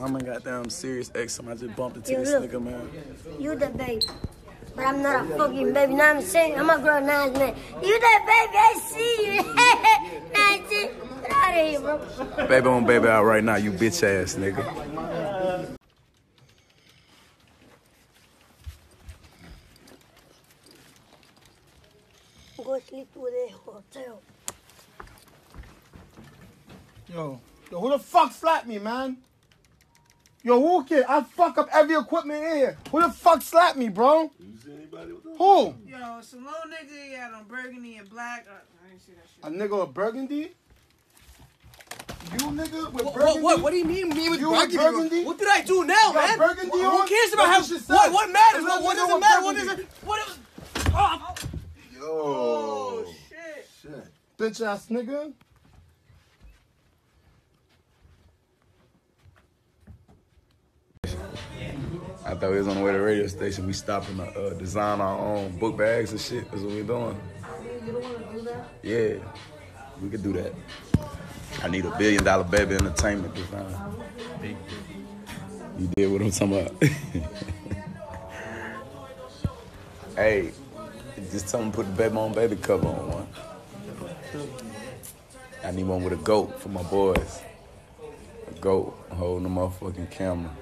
I'm a goddamn Sirius XM. I just bumped into this nigga, man. You the baby. But I'm not a fucking baby. Now I'm saying, I'm a girl now, man. You the baby, I see you. That's it. Get out of here, bro. Baby on baby out right now, you bitch ass nigga. Go sleep with a hotel. Yo, who the fuck slapped me, man? Yo, who kid? I fuck up every equipment in here. Who the fuck slapped me, bro? You see anybody with that? Who? Yo, some little nigga he had on burgundy and black. I didn't see that shit. A nigga with burgundy? You nigga with burgundy? What do you mean me with burgundy? What did I do now, You got man? burgundy Who on? cares about That's how? what she said. What matters? That's What nigga does it with matter? What burgundy. is it? What is? Yo. Oh, shit. Shit. Bitch ass nigga. I thought we was on the way to the radio station. We stopping to design our own book bags and shit. That's what we doing. You don't want to do that? Yeah, we could do that. I need $1 billion baby entertainment design. You did what I'm talking about. Hey, just tell them to put the baby on baby cover on one. I need one with a goat for my boys. A goat holding the motherfucking camera.